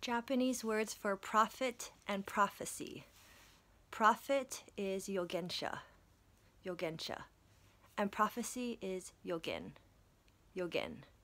Japanese words for prophet and prophecy. Prophet is yogensha, and prophecy is yogen.